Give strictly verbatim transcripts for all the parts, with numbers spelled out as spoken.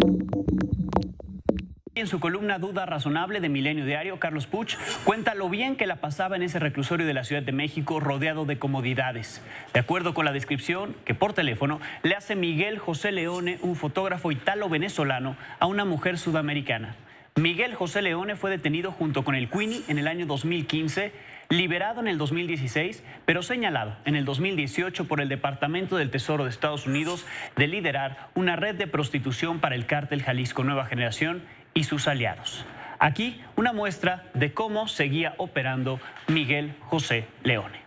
En su columna Duda Razonable de Milenio Diario, Carlos Puch cuenta lo bien que la pasaba en ese reclusorio de la Ciudad de México rodeado de comodidades. De acuerdo con la descripción que por teléfono le hace Miguel José Leone, un fotógrafo italo-venezolano, a una mujer sudamericana. Miguel José Leone fue detenido junto con el Queenie en el año dos mil quince, liberado en el dos mil dieciséis, pero señalado en el dos mil dieciocho por el Departamento del Tesoro de Estados Unidos de liderar una red de prostitución para el cártel Jalisco Nueva Generación y sus aliados. Aquí una muestra de cómo seguía operando Miguel José Leone.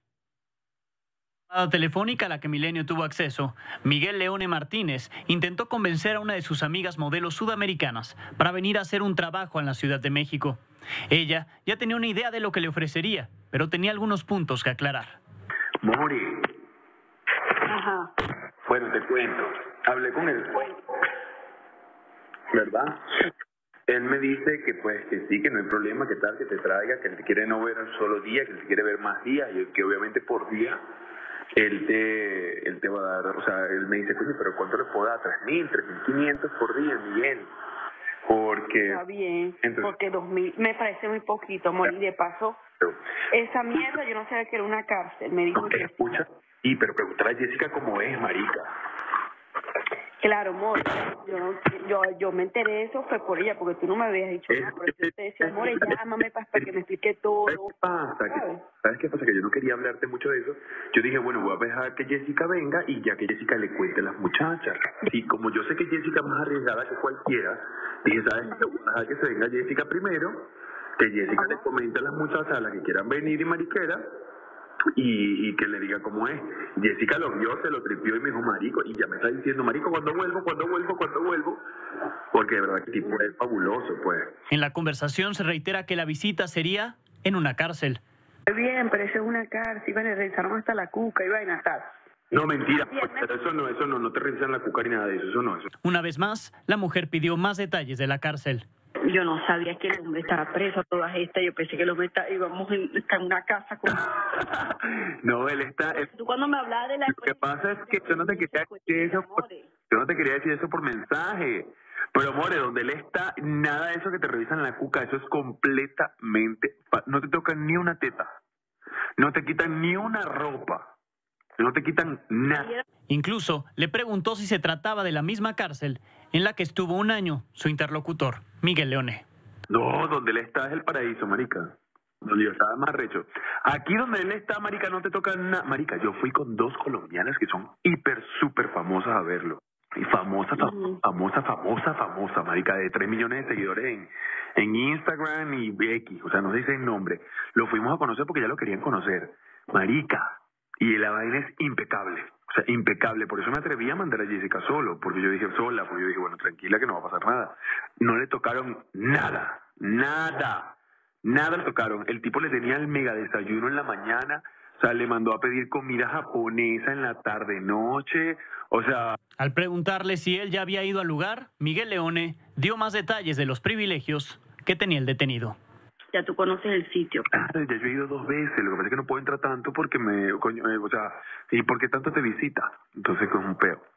La telefónica a la que Milenio tuvo acceso, Miguel Leone Martínez intentó convencer a una de sus amigas modelos sudamericanas para venir a hacer un trabajo en la Ciudad de México. Ella ya tenía una idea de lo que le ofrecería, pero tenía algunos puntos que aclarar. Mori. Ajá. Bueno, te cuento. Hablé con él, ¿verdad? Él me dice que pues que sí, que no hay problema, que tal, que te traiga, que él te quiere no ver un solo día, que él te quiere ver más días, y que obviamente por día él te, él te va a dar, o sea, él me dice, coño, pero ¿cuánto le puedo dar? tres mil, tres mil quinientos por día, Miguel. Porque... Está bien, entonces, porque dos mil me parece muy poquito, amor, y de paso, esa mierda yo no sabía que era una cárcel, me dijo que... Escucha, y pero pregúntale a Jessica cómo es, marica. Claro, amor, yo, no, yo, yo me enteré de eso fue por ella, porque tú no me habías dicho nada, por eso yo te decía, amor, llámame para, para que me explique todo. ¿Sabes qué pasa? ¿Sabes? ¿Sabes qué pasa? Que yo no quería hablarte mucho de eso. Yo dije, bueno, voy a dejar que Jessica venga y ya que Jessica le cuente a las muchachas. Y como yo sé que Jessica es más arriesgada que cualquiera, dije, ¿sabes qué? Voy a dejar que se venga Jessica primero, que Jessica le comente a las muchachas a las que quieran venir y mariquera, Y, y que le diga cómo es. Jessica lo vio, se lo tripió y me dijo, marico, y ya me está diciendo, marico, ¿cuándo vuelvo? ¿Cuándo vuelvo? ¿Cuándo vuelvo? Porque de verdad que el tipo es fabuloso, pues. En la conversación se reitera que la visita sería en una cárcel. Bien, pero eso es una cárcel, iban a revisaron hasta la cuca, iban a estar. No, mentira, pues, pero eso no, eso no, no te revisan la cuca ni nada de eso, eso no, eso. Una vez más, la mujer pidió más detalles de la cárcel. Yo no sabía que el hombre estaba preso a todas estas. Yo pensé que el hombre está, íbamos en, está en una casa con... No, él está... Él... Tú cuando me hablabas de la... Lo que pasa es que yo no te quería decir eso por, yo no te quería decir eso por mensaje. Pero, amore, donde él está, nada de eso que te revisan la cuca, eso es completamente... No te tocan ni una teta. No te quitan ni una ropa. No te quitan nada. Incluso le preguntó si se trataba de la misma cárcel en la que estuvo un año su interlocutor, Miguel Leone. No, donde él está es el paraíso, marica. Donde yo estaba más recho. Aquí donde él está, marica, no te toca nada. Marica, yo fui con dos colombianas que son hiper, súper famosas a verlo. Y famosa, uh-huh. famosa, famosa, famosa, marica, de tres millones de seguidores en, en Instagram y X. O sea, no se dice el nombre. Lo fuimos a conocer porque ya lo querían conocer. Marica. Y la vaina es impecable, o sea, impecable. Por eso me atreví a mandar a Jessica solo, porque yo dije sola, porque yo dije, bueno, tranquila que no va a pasar nada. No le tocaron nada, nada, nada le tocaron. El tipo le tenía el mega desayuno en la mañana, o sea, le mandó a pedir comida japonesa en la tarde-noche, o sea... Al preguntarle si él ya había ido al lugar, Miguel Leone dio más detalles de los privilegios que tenía el detenido. Ya tú conoces el sitio. Claro, ya yo he ido dos veces, lo que pasa es que no puedo entrar tanto porque me, coño, eh, o sea, ¿y por qué tanto te visita? Entonces, con un peo.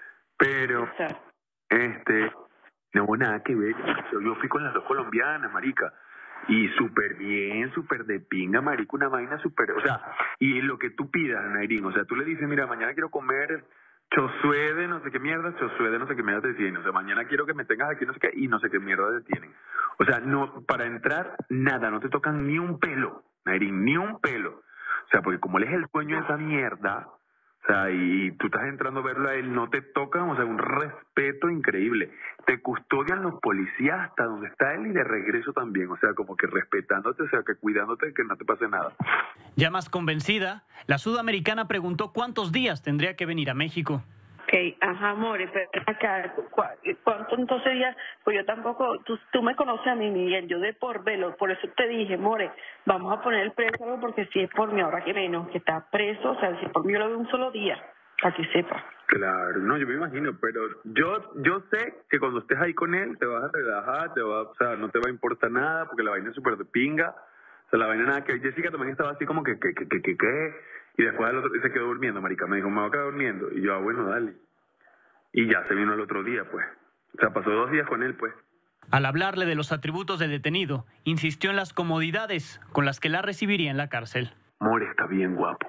Pero, sí. este, no hubo nada que ver, yo, yo fui con las dos colombianas, marica, y súper bien, súper de pinga, marica, una vaina súper, o sea, y lo que tú pidas, Nairín, o sea, tú le dices, mira, mañana quiero comer chosué de no sé qué mierda, chosué de no sé qué mierda te tienen, o sea, mañana quiero que me tengas aquí no sé qué, y no sé qué mierda te tienen. O sea, no, para entrar, nada, no te tocan ni un pelo, Nairín, ni un pelo. O sea, porque como él es el dueño de esa mierda, o sea, y tú estás entrando a verlo a él, no te tocan, o sea, un respeto increíble. Te custodian los policías hasta donde está él y de regreso también, o sea, como que respetándote, o sea, que cuidándote de que no te pase nada. Ya más convencida, la sudamericana preguntó cuántos días tendría que venir a México. Ok, ajá, amor, pero acá, ¿cuánto entonces días? Pues yo tampoco, tú, tú me conoces a mí, Miguel, yo de por velo, por eso te dije, more, vamos a poner el preso, porque si es por mí, ahora que menos, que está preso, o sea, si es por mí yo lo veo un solo día, para que sepa. Claro, no, yo me imagino, pero yo yo sé que cuando estés ahí con él te vas a relajar, te va, o sea, no te va a importar nada, porque la vaina es súper de pinga, o sea, la vaina nada que... Jessica también estaba así como que, que, que, que, que, que... Y después al otro día se quedó durmiendo, marica. Me dijo, me voy a quedar durmiendo. Y yo, ah, bueno, dale. Y ya se vino el otro día, pues. O sea, pasó dos días con él, pues. Al hablarle de los atributos del detenido, insistió en las comodidades con las que la recibiría en la cárcel. More, está bien guapo.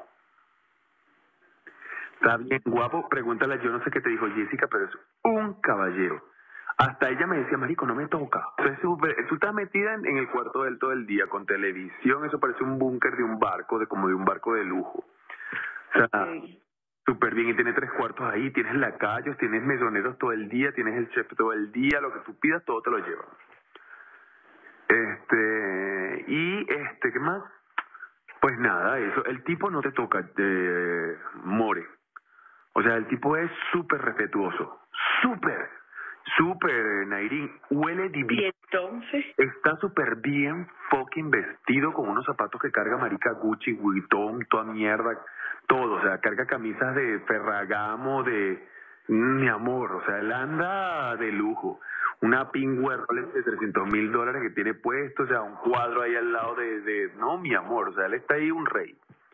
Está bien guapo. Pregúntale, yo no sé qué te dijo Jessica, pero es un caballero. Hasta ella me decía, marico, no me toca. O sea, es super, tú estás metida en, en el cuarto de él todo el día, con televisión, eso parece un búnker de un barco, de como de un barco de lujo. O sea, okay. Súper bien, y tiene tres cuartos ahí, tienes lacayos, tienes mesoneros todo el día, tienes el chef todo el día, lo que tú pidas, todo te lo llevan. Este, y este, ¿qué más? Pues nada, eso, el tipo no te toca, eh, More. O sea, el tipo es súper respetuoso, súper, súper, Nairín, huele divino. ¿Y entonces? Está súper bien fucking vestido con unos zapatos que carga marica Gucci, Vuitton, toda mierda, todo. O sea, carga camisas de Ferragamo, de mi amor. O sea, él anda de lujo. Una pingüe Rolex de trescientos mil dólares que tiene puesto, o sea, un cuadro ahí al lado de, de... No, mi amor, o sea, él está ahí un rey.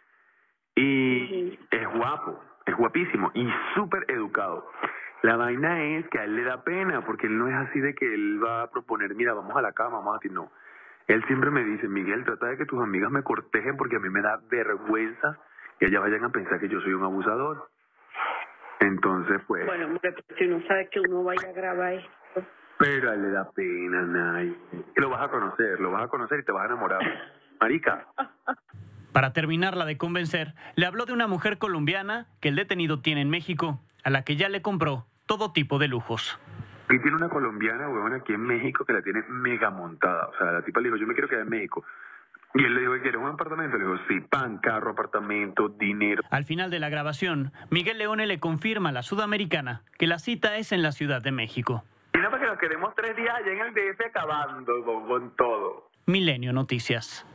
Y uh-huh. Es guapo, es guapísimo y súper educado. La vaina es que a él le da pena, porque él no es así de que él va a proponer, mira, vamos a la cama, vamos a ti, no. Él siempre me dice, Miguel, trata de que tus amigas me cortejen porque a mí me da vergüenza que ellas vayan a pensar que yo soy un abusador. Entonces, pues... Bueno, si uno sabe que uno vaya a grabar esto. Pero a él le da pena, Nay. Lo vas a conocer, lo vas a conocer y te vas a enamorar. Marica. Para terminarla de convencer, le habló de una mujer colombiana que el detenido tiene en México, a la que ya le compró todo tipo de lujos. Aquí tiene una colombiana, huevón, aquí en México, que la tiene mega montada. O sea, la tipa le dijo, yo me quiero quedar en México. Y él le dijo, ¿quieres un apartamento? Le dijo, sí, pan, carro, apartamento, dinero. Al final de la grabación, Miguel Leone le confirma a la sudamericana que la cita es en la Ciudad de México. Y no, porque nos quedemos tres días allá en el D F acabando con, con todo. Milenio Noticias.